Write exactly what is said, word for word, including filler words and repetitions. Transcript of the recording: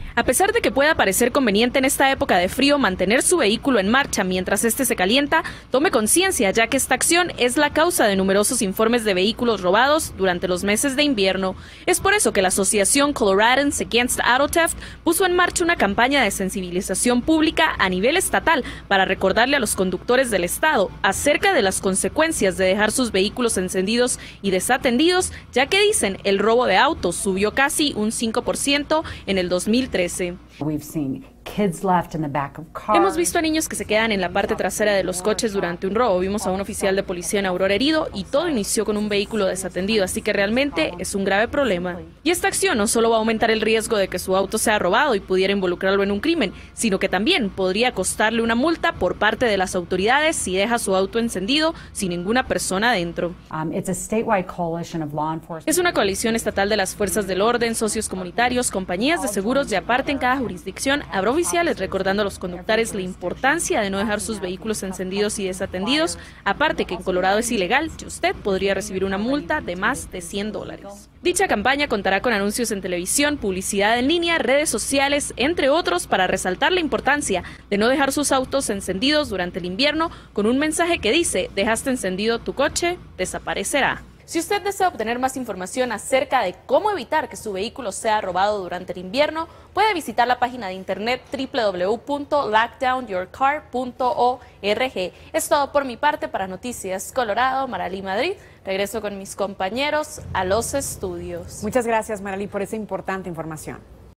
A pesar de que pueda parecer conveniente en esta época de frío mantener su vehículo en marcha mientras este se calienta, tome conciencia, ya que esta acción es la causa de numerosos informes de vehículos robados durante los meses de invierno. Es por eso que la asociación Coloradans Against Auto Theft puso en marcha una campaña de sensibilización pública a nivel estatal para recordarle a los conductores del estado acerca de las consecuencias de dejar sus vehículos encendidos y desatendidos, ya que dicen el robo de autos subió casi un cinco por ciento en el dos mil trece. Hemos visto a niños que se quedan en la parte trasera de los coches durante un robo. Vimos a un oficial de policía en Aurora herido y todo inició con un vehículo desatendido, así que realmente es un grave problema. Y esta acción no solo va a aumentar el riesgo de que su auto sea robado y pudiera involucrarlo en un crimen, sino que también podría costarle una multa por parte de las autoridades si deja su auto encendido sin ninguna persona dentro. Es una coalición estatal de las fuerzas del orden, socios comunitarios, compañías de seguros y aparte en cada jurisdicción habrá oficiales recordando a los conductores la importancia de no dejar sus vehículos encendidos y desatendidos, aparte que en Colorado es ilegal y usted podría recibir una multa de más de cien dólares. Dicha campaña contará con anuncios en televisión, publicidad en línea, redes sociales, entre otros, para resaltar la importancia de no dejar sus autos encendidos durante el invierno con un mensaje que dice: dejaste encendido tu coche, desaparecerá. Si usted desea obtener más información acerca de cómo evitar que su vehículo sea robado durante el invierno, puede visitar la página de internet doble u doble u doble u punto lockdown your car punto org. Es todo por mi parte para Noticias Colorado. Maralí Madrid. Regreso con mis compañeros a los estudios. Muchas gracias, Maralí, por esa importante información.